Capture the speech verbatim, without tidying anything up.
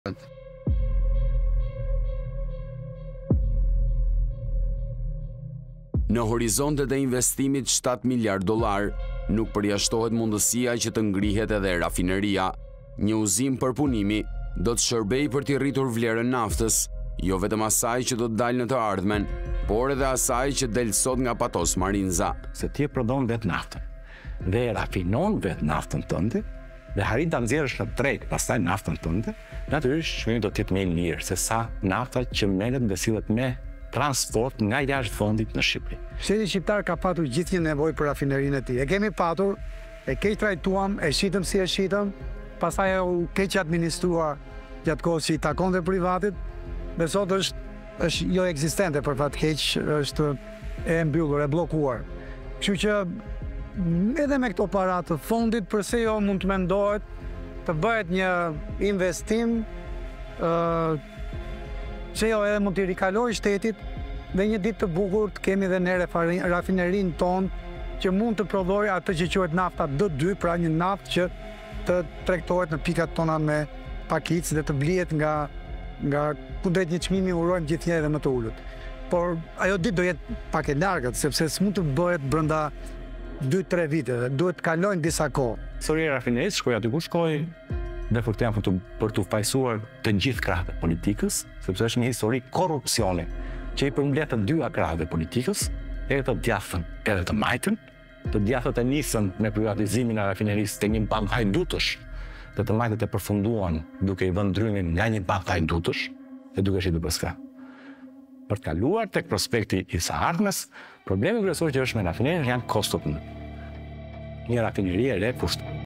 Në horizontet e investimit shtatë miliard dollar, nuk përjashtohet mundësia që të ngrihet edhe rafineria. Një uzim përpunimi do të shërbej për t'i rritur vlerën naftës, jo vetëm asaj që do të dalë në të ardhmen, por edhe asaj që del sot nga Patos Marinza. Se ti e prodhon vetë naftën dhe e rafinon vetë naftën tënde dhe harin ta nxjerrësh në drejt pastaj naftën tënde, natyrisht çmimi do të jetë më i mirë se sa nafta që merret dhe sillet me transport nga jashtë vendit në Shqipëri. Shteti shqiptar ka patur gjithë një nevojë për rafinerinë e tij. E kemi patur, e keq trajtuam, e shitëm si e shitëm, pastaj u keq administruar gjatë kohës që i takonte privatit, dhe sot është është jo ekzistente për fat keq, është e mbyllur, e bllokuar. Kështu që edhe me këto para të fondit, përse jo mund të mendohet të bëhet një investim ë që jo edhe mund t'i rikaloj shtetit dhe një ditë të bukur të kemi dhe ne rafinerin tonë që mund të prodhoj atë që quhet nafta D dy, pra një naftë që të tregtohet në pikat tona me pakicë dhe të blihet nga nga ku drejt një çmimi urojmë gjithnjë edhe më të ulët. Por ajo ditë do jetë pak e largët, sepse s'mund të bëhet brenda dy tre viteve, duhet të kalojnë disa kohë. Historia e rafinerisë shkoi aty ku shkoi, dhe për këtë jam për të, për të fajsuar të gjithë krahët e politikës, sepse është një histori korrupsioni që i përmbledh të dyja krahët e politikës, edhe të djathtën edhe të majtën. Të djathtët e nisën me privatizimin e rafinerisë të një bankë hajdutësh, dhe të majtët e përfunduan duke i vënë drymin nga një bankë hajdutësh dhe duke shitur për ska. Për të kaluar tek prospekti i së ardhmes, problemi kryesor që është me rafinerinë janë kostot. Një rafineri e re kushton